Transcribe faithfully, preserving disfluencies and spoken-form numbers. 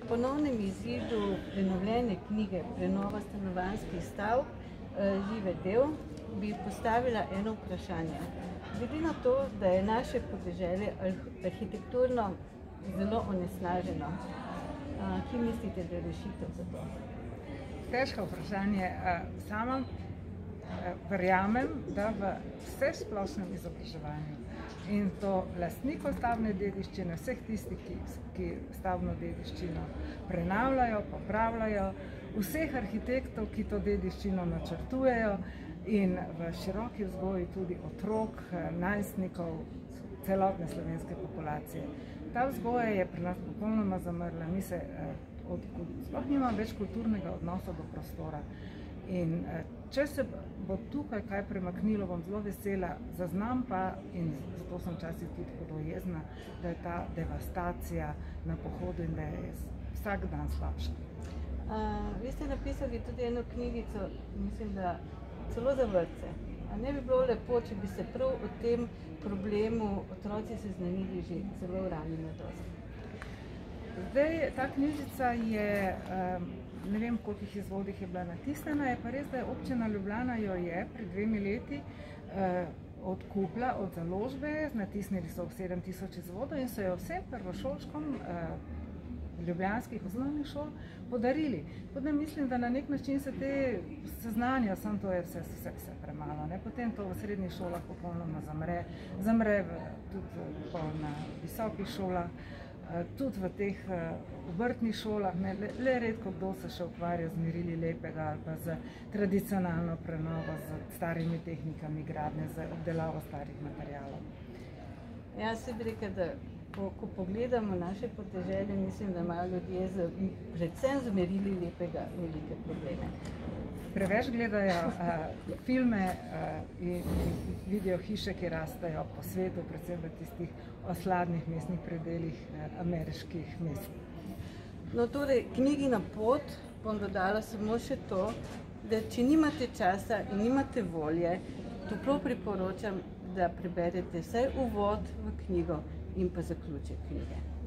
ponovnem izidu prenovljene knjige Prenova stanovanjskih stavb Žive del bi postavila eno vprašanje. Glede na to, da je naše podeželje arhitekturno zelo onesnaženo, kje mislite, da je rešitev za to? Težko vprašanje. Sama verjamem, da v vsesplošnem izobraževanju in to lastnikov stavbne dediščine, vseh tistih, ki stavbno dediščino prenavljajo, popravljajo, vseh arhitektov, ki to dediščino načrtujejo in v široki vzgoji tudi otrok, najstnikov, celotne slovenske populacije. Ta vzgoja je pri nas popolnoma zamrla. Mi se sploh nimamo več kulturnega odnosa do prostora. In če se bo tukaj kaj premaknilo, bom zelo vesela, zaznam pa, in zato sem včasih tudi hudo jezna, da je ta devastacija na pohodu in da je vsak dan slabša. Vi ste napisali tudi eno knjigico, mislim, da celo za vrtce. A ne bi bilo lepo, če bi se prav o tem problemu otroci seznanili že zelo v rani mladosti? Zdaj, ta knjižica je, ne vem, kolikih izvodih je bila natisnjena, je pa res, da je občina Ljubljana jo je pred dvemi leti odkupila od založbe, natisnili so sedem tisoč izvodov in so jo vsem prvošolčkom ljubljanskih osnovnih šol podarili. Tako da mislim, da na nek način se te seznanja, samo to je vse, vse, vse premalo. Ne? Potem to v srednjih šolah popolnoma zamre, zamre v, tudi na visokih šolah, tudi v teh obrtnih šolah, ne, le, le redko kdo se še ukvarja z merili lepega ali pa z tradicionalno prenovo, z starimi tehnikami gradnje, z obdelavo starih materialov. Jaz se bi rekel, da ko, ko pogledamo naše podeželje, mislim, da imajo ljudje z, predvsem z merili lepega velike probleme. Preveč gledajo uh, filme uh, in, in vidijo hiše, ki rastejo po svetu, predvsem v tistih osladnih mestnih predelih uh, ameriških mest. No, torej, knjigi na pot bom dodala samo še to, da če nimate časa in nimate volje, toplo priporočam, da preberete vsaj uvod v knjigo in pa zaključek knjige.